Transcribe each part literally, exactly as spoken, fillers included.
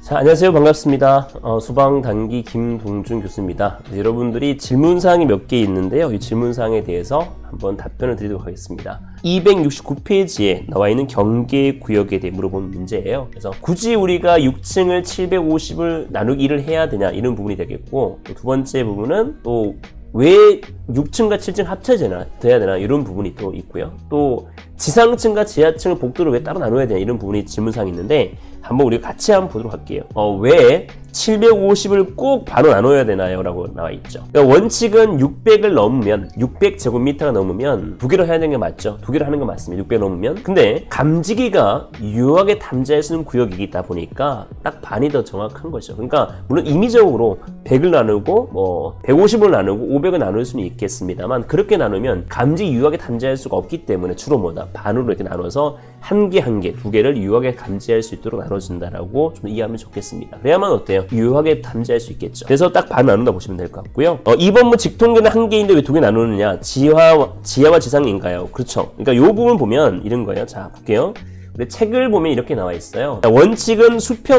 자, 안녕하세요. 반갑습니다. 어, 수방 단기 김동준 교수입니다. 여러분들이 질문사항이 몇 개 있는데요. 이 질문사항에 대해서 한번 답변을 드리도록 하겠습니다. 이백육십구 페이지에 나와 있는 경계구역에 대해 물어본 문제예요. 그래서 굳이 우리가 육 층을 칠백오십을 나누기 일을 해야 되냐 이런 부분이 되겠고, 두 번째 부분은 또 왜 육 층과 칠 층 합쳐져야 되나 이런 부분이 또 있고요. 또 지상층과 지하층을 복도를 왜 따로 나눠야 되냐 이런 부분이 질문사항이 있는데, 한번 우리가 같이 한번 보도록 할게요. 어, 왜 칠백오십을 꼭 반으로 나눠야 되나요? 라고 나와 있죠. 그러니까 원칙은 육백을 넘으면, 육백 제곱미터가 넘으면 두 개로 해야 되는 게 맞죠. 두 개로 하는 거 맞습니다. 육백 넘으면. 근데 감지기가 유효하게 탐지할 수 있는 구역이다 보니까 딱 반이 더 정확한 거죠. 그러니까 물론 임의적으로 백을 나누고 뭐 백오십을 나누고 오백을 나눌 수는 있겠습니다만, 그렇게 나누면 감지 유효하게 탐지할 수가 없기 때문에 주로 뭐다? 반으로 이렇게 나눠서 한 개 한 개, 두 개를 유효하게 감지할 수 있도록 나눠준다라고 좀 이해하면 좋겠습니다. 그래야만 어때요? 유효하게 탐지할 수 있겠죠. 그래서 딱 반 나눈다 보시면 될 것 같고요. 어, 이 번은 직통계는 한 개인데 왜 두 개 나누느냐? 지하, 지하와 지상인가요? 그렇죠. 그러니까 이 부분 보면 이런 거예요. 자, 볼게요. 근데 책을 보면 이렇게 나와 있어요. 자, 원칙은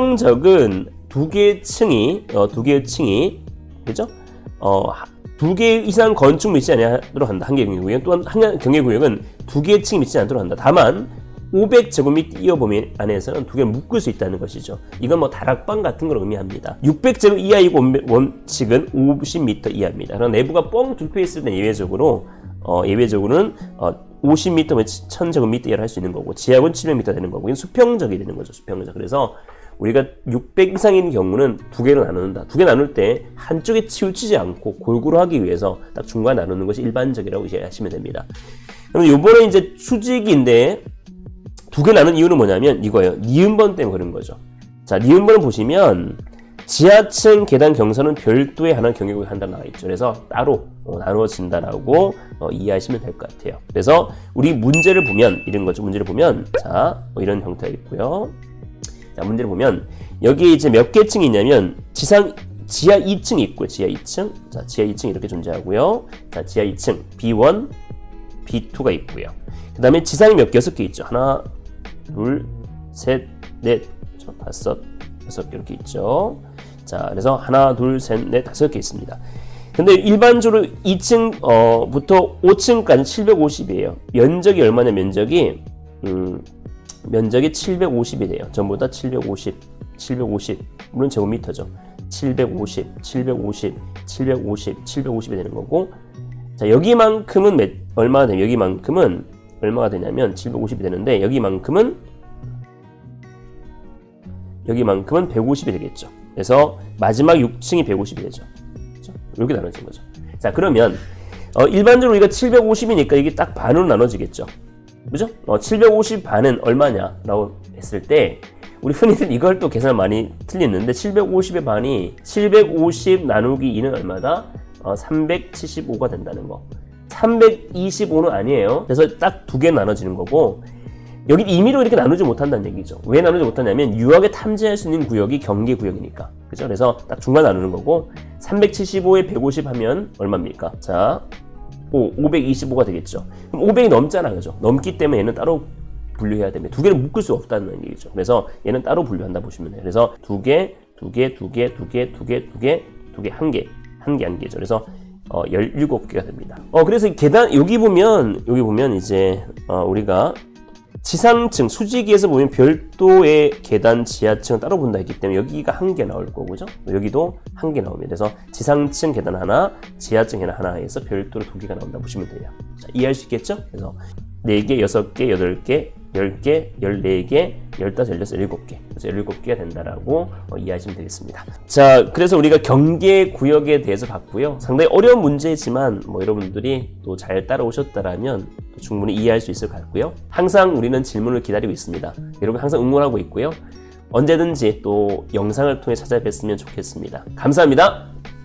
수평적은 두 개의 층이, 어, 두 개의 층이, 그죠? 어, 두 개 이상 건축 미치지 않도록 한다. 한 개의 경계구역은. 또한 한 경계구역은 두 개의 층이 미치지 않도록 한다. 다만 오백 제곱미터 이하 범위 안에서는 두 개를 묶을 수 있다는 것이죠. 이건 뭐 다락방 같은 걸 의미합니다. 육백 제곱 이하이고 원칙은 오십 미터 이하입니다. 그럼 내부가 뻥 뚫려 있을 때 예외적으로 어, 예외적으로는 어, 오십 미터, 천 제곱미터 이하를 할 수 있는 거고, 지하는 칠백 미터 되는 거고, 이건 수평적이 되는 거죠. 수평적. 그래서 우리가 육백 이상인 경우는 두 개로 나누는다. 두 개 나눌 때 한쪽에 치우치지 않고 골고루 하기 위해서 딱 중간 나누는 것이 일반적이라고 이해하시면 됩니다. 그럼 요번에 이제 수직인데 두 개 나눈 이유는 뭐냐면 이거예요. 니은번 때문에 그런 거죠. 자, 니은번을 보시면 지하층 계단 경사는 별도의 하나 경계구역이 한다 나와 있죠. 그래서 따로 어, 나누어진다라고 어, 이해하시면 될 것 같아요. 그래서 우리 문제를 보면 이런 거죠. 문제를 보면 자, 뭐 이런 형태가 있고요. 자, 문제를 보면 여기 이제 몇 개 층이 있냐면 지상 지하 이 층이 있고요. 지하 이 층. 자, 지하 이 층 이렇게 존재하고요. 자, 지하 이 층 비 원, 비 투가 있고요. 그 다음에 지상이 몇 개? 여섯 개 있죠. 하나, 둘, 셋, 넷, 다섯, 여섯 개 이렇게 있죠. 자, 그래서 하나, 둘, 셋, 넷, 다섯 개 있습니다. 근데 일반적으로 이 층부터 오 층까지 칠백오십이에요. 면적이 얼마냐? 면적이 음, 면적이 칠백오십이 돼요. 전부 다 칠백오십, 칠백오십. 물론 제곱미터죠. 칠백오십, 칠백오십, 칠백오십, 칠백오십이 되는 거고, 자, 여기만큼은 몇, 얼마가 되면 여기만큼은 얼마가 되냐면 칠백오십이 되는데, 여기만큼은 여기만큼은 백오십이 되겠죠. 그래서 마지막 육 층이 백오십이 되죠. 그렇죠? 이렇게 나눠진 거죠. 자, 그러면 어, 일반적으로 우리가 칠백오십이니까 이게 딱 반으로 나눠지겠죠. 그죠? 어, 칠백오십 반은 얼마냐? 라고 했을 때 우리 흔히들 이걸 또 계산 많이 틀리는데, 칠백오십의 반이 칠백오십 나누기 이는 얼마다? 어, 삼백칠십오가 된다는 거. 삼백이십오는 아니에요. 그래서 딱 두 개 나눠지는 거고, 여기 임의로 이렇게 나누지 못한다는 얘기죠. 왜 나누지 못하냐면 유효하게 탐지할 수 있는 구역이 경계구역이니까. 그죠? 그래서 딱 중간 나누는 거고, 삼백칠십오에 백오십 하면 얼마입니까? 자, 오, 오백이십오가 되겠죠. 그럼 오백이 넘잖아. 그죠? 넘기 때문에 얘는 따로 분류해야 됩니다. 두 개를 묶을 수 없다는 얘기죠. 그래서 얘는 따로 분류한다 보시면 돼요. 그래서 두 개, 두 개, 두 개, 두 개, 두 개, 두 개, 두 개, 한 개, 한 개, 한 개죠. 그래서 어, 열일곱 개가 됩니다. 어, 그래서 계단, 여기 보면, 여기 보면 이제, 어, 우리가 지상층, 수직에서 보면 별도의 계단, 지하층을 따로 본다 했기 때문에 여기가 한 개 나올 거고, 그죠? 여기도 한 개 나옵니다. 그래서 지상층 계단 하나, 지하층 계단 하나 해서 별도로 두 개가 나온다 보시면 돼요. 자, 이해할 수 있겠죠? 그래서 네 개, 여섯 개, 여덟 개, 열 개, 열네 개, 열다섯, 열여섯, 일곱 개. 그래서 열일곱 개가 된다라고 어, 이해하시면 되겠습니다. 자, 그래서 우리가 경계구역에 대해서 봤고요. 상당히 어려운 문제지만 뭐 여러분들이 또 잘 따라오셨다라면 또 충분히 이해할 수 있을 것 같고요. 항상 우리는 질문을 기다리고 있습니다. 여러분 항상 응원하고 있고요. 언제든지 또 영상을 통해 찾아뵀으면 좋겠습니다. 감사합니다.